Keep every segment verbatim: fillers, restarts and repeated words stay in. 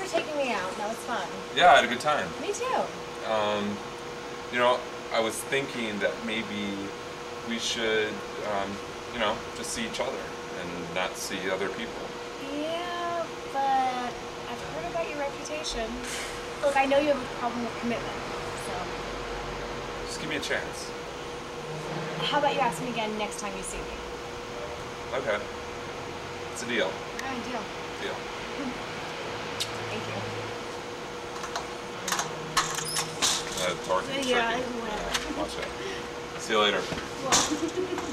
taking me out. That was fun. Yeah, I had a good time. Me too. Um, you know, I was thinking that maybe we should, um, you know, just see each other and not see other people. Yeah, but I've heard about your reputation. Look, I know you have a problem with commitment, so... Just give me a chance. How about you ask me again next time you see me? Okay. It's a deal. All right, deal. Deal. Thank you. Uh, target Yeah, tricky. I will. Yeah, watch it. See you later. Well.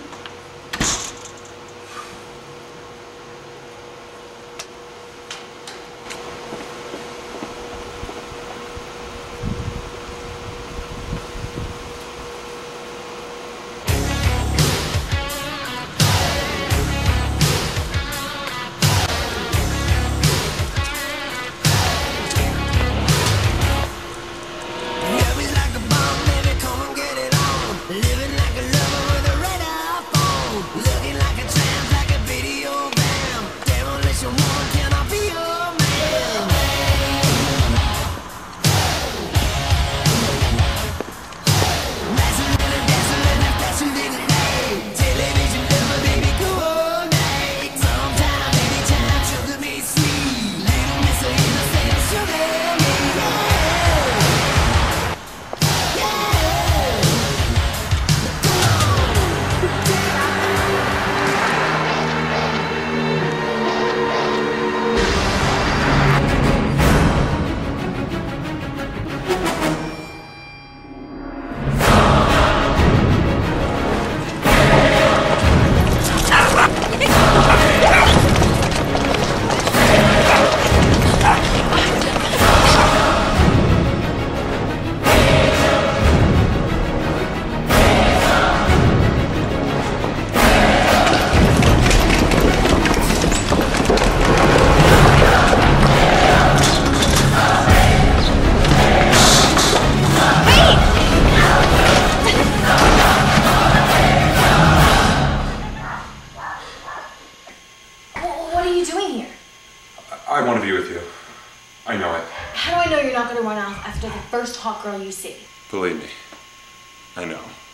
I want to be with you. I know it. How do I know you're not going to run off after the first hot girl you see? Believe me, I know.